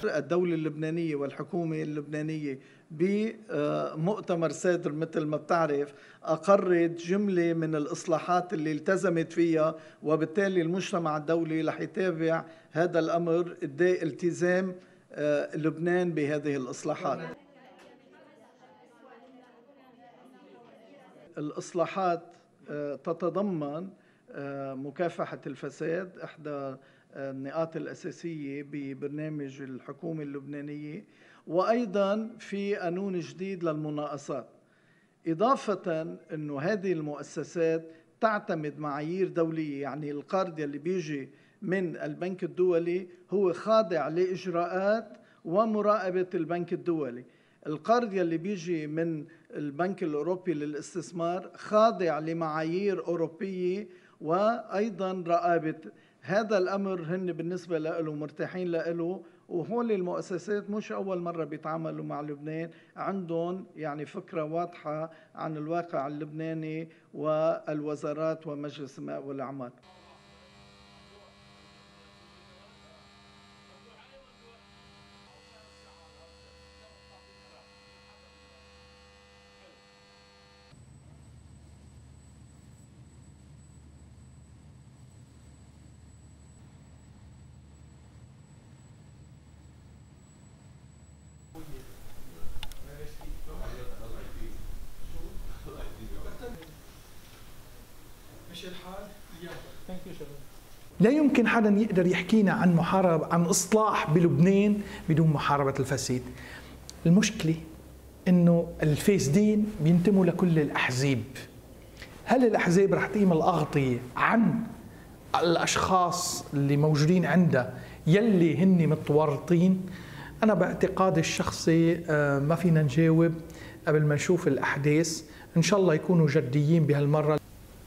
الدولة اللبنانية والحكومة اللبنانية بمؤتمر سيدر مثل ما بتعرف أقرت جملة من الإصلاحات اللي التزمت فيها، وبالتالي المجتمع الدولي رح يتابع هذا الأمر التزام لبنان بهذه الإصلاحات. الإصلاحات تتضمن مكافحة الفساد، إحدى النقاط الأساسية ببرنامج الحكومة اللبنانية، وأيضا في قانون جديد للمناقصات، إضافة أنه هذه المؤسسات تعتمد معايير دولية. يعني القرض اللي بيجي من البنك الدولي هو خاضع لإجراءات ومراقبة البنك الدولي. القرض اللي بيجي من البنك الأوروبي للاستثمار خاضع لمعايير أوروبية وأيضا رقابة. هذا الأمر هن بالنسبة له مرتاحين له، وهول المؤسسات مش أول مرة بيتعاملوا مع لبنان، عندهم يعني فكرة واضحة عن الواقع اللبناني والوزارات ومجلس الماء والأعمار. لا يمكن حدا يقدر يحكينا عن عن إصلاح بلبنان بدون محاربة الفساد. المشكلة إنه الفاسدين بينتموا لكل الأحزاب. هل الأحزاب رح تقيم الأغطية عن الأشخاص اللي موجودين عندها يلي هن متورطين؟ أنا باعتقادي الشخصي ما فينا نجاوب قبل ما نشوف الأحداث. إن شاء الله يكونوا جديين بهالمرة.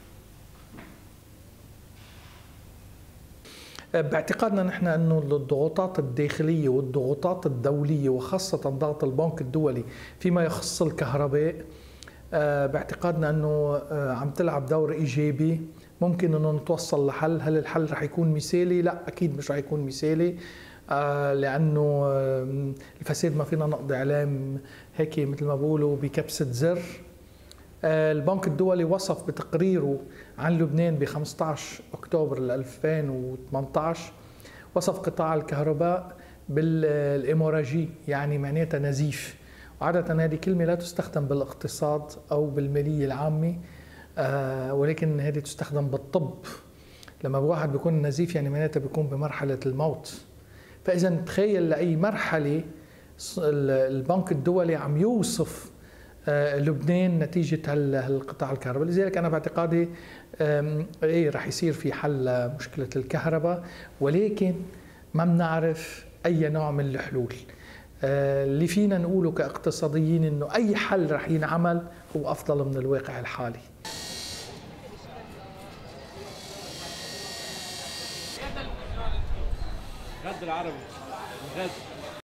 باعتقادنا نحن أنه الضغوطات الداخلية والضغوطات الدولية وخاصة ضغط البنك الدولي فيما يخص الكهرباء، باعتقادنا أنه عم تلعب دور إيجابي. ممكن أنه نتوصل لحل. هل الحل رح يكون مثالي؟ لا، أكيد مش رح يكون مثالي، لأنه الفساد ما فينا نقضي عليه هيك مثل ما بقولوا بكبسة زر. البنك الدولي وصف بتقريره عن لبنان ب 15 أكتوبر 2018 وصف قطاع الكهرباء بالإيموراجي، يعني معناتها نزيف. وعادة هذه كلمة لا تستخدم بالاقتصاد أو بالمالية العامة، ولكن هذه تستخدم بالطب. لما واحد بيكون نزيف يعني معناتها بيكون بمرحلة الموت. فإذا تخيل لأي مرحلة البنك الدولي عم يوصف لبنان نتيجة هالقطاع الكهرباء. لذلك أنا باعتقادي رح يصير في حل مشكلة الكهرباء، ولكن ما بنعرف أي نوع من الحلول. اللي فينا نقوله كاقتصاديين إنه أي حل رح ينعمل هو أفضل من الواقع الحالي. غد العربي غد